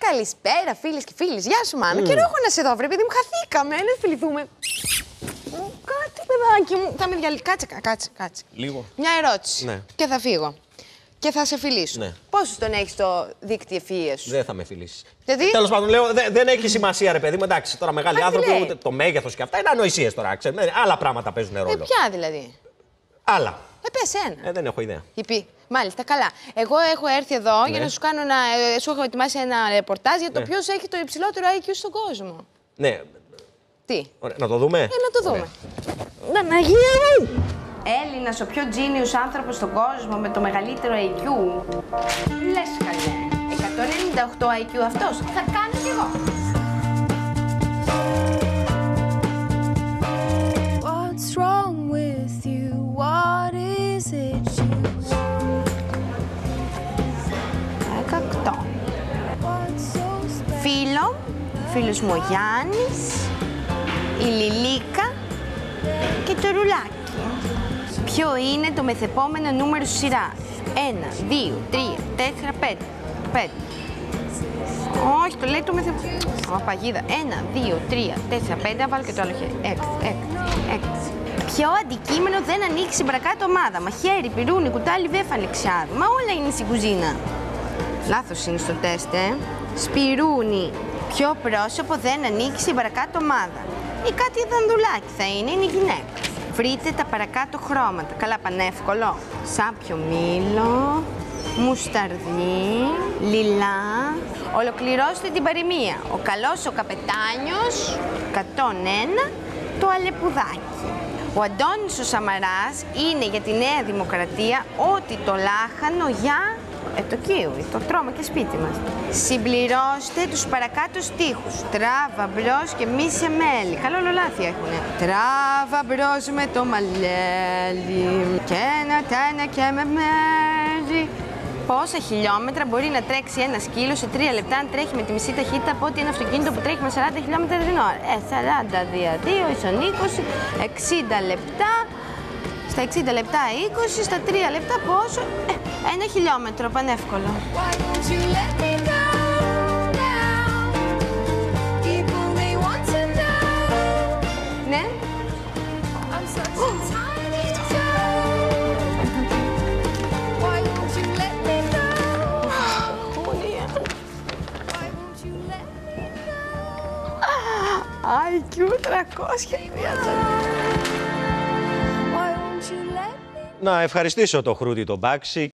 Καλησπέρα, φίλες και φίλοι. Γεια σου, Μάνο. Καιρό έχω να σε δω, βρε παιδί μου. Χαθήκαμε. Να φιληθούμε. Κάτι, παιδάκι μου. Θα με διαλύσει. Κάτσε. Λίγο. Μια ερώτηση. Ναι. Και θα φύγω. Και θα σε φιλήσω. Ναι. Πόσους τον έχεις στο δίκτυο ευφυΐας σου? Δεν θα με φιλήσει. Γιατί? Τέλος πάντων, λέω, δεν έχει σημασία, ρε παιδί μου. Εντάξει, τώρα μεγάλοι άνθρωποι, λέει? ούτε το μέγεθος και αυτά είναι ανοησίες τώρα. Ξέρετε, άλλα πράγματα παίζουν ρόλο. Ποια δηλαδή? Άλλα. Πες ένα. Δεν έχω ιδέα. Υπή. Μάλιστα, καλά. Εγώ έχω έρθει εδώ για να σου κάνω σου έχω ετοιμάσει ένα ρεπορτάζ για το ποιος έχει το υψηλότερο IQ στον κόσμο. Ναι. Τι? Ωραία, να το δούμε. Να το δούμε. Παναγία μου! Έλληνας, ο πιο genius άνθρωπος στον κόσμο με το μεγαλύτερο IQ. Λες καλέ. 198 IQ αυτός. Θα κάνω κι εγώ. What's wrong with you? What is it you want? 18. What's so Φίλος μου ο Γιάννης, η Λιλίκα και το ρουλάκι. Ποιο είναι το μεθεπόμενο νούμερο στη σειρά? 1, 2, 3, 4, 5. 5. Όχι, το λέει το μεθεπόμενο. Παγίδα. 1, 2, 3, 4, 5. Βάλω και το άλλο χέρι. 6. Ποιο αντικείμενο δεν ανοίξει στην παρακάτω ομάδα? Μαχαίρι, πυρούνι, κουτάλι, βέφα, λεξιάδι. Μα όλα είναι στην κουζίνα. Λάθος είναι στο τεστ, Σπυρούνι. Ποιο πρόσωπο δεν ανήκει στην παρακάτω ομάδα? Ή κάτι δανδουλάκι θα είναι η γυναίκα. Βρείτε τα παρακάτω χρώματα. Καλά, πανεύκολο. Σάπιο μήλο, μουσταρδί, λιλά. Ολοκληρώστε την παροιμία. Ο καλός ο καπετάνιος, 101, το αλεπουδάκι. Ο Αντώνης ο Σαμαράς είναι για τη Νέα Δημοκρατία ό,τι το λάχανο για το κίουι, το τρώμε και σπίτι μας. Συμπληρώστε τους παρακάτω στίχους. Τράβα μπρος και μη σε μέλι. Καλό λολάθι έχουνε. Τράβα μπρος με το μαλλέλι και ένα τένα και με μέλι. Πόσα χιλιόμετρα μπορεί να τρέξει ένα σκύλο σε 3 λεπτά αν τρέχει με τη μισή ταχύτητα από ότι ένα αυτοκίνητο που τρέχει με 40 χιλιόμετρα την ώρα? 40 δια 2 ίσον 20, 60 λεπτά. Στα 60 λεπτά 20, στα 3 λεπτά πόσο? 1 χιλιόμετρο, πανεύκολο. Why won't you let me go now? People they want to know. Ναι. I'm such a tiny toad. Why won't you let me go? Why won't you let me go? IQ 300. Why won't you let me Να ευχαριστήσω το Χρούτη τον Μπάξη.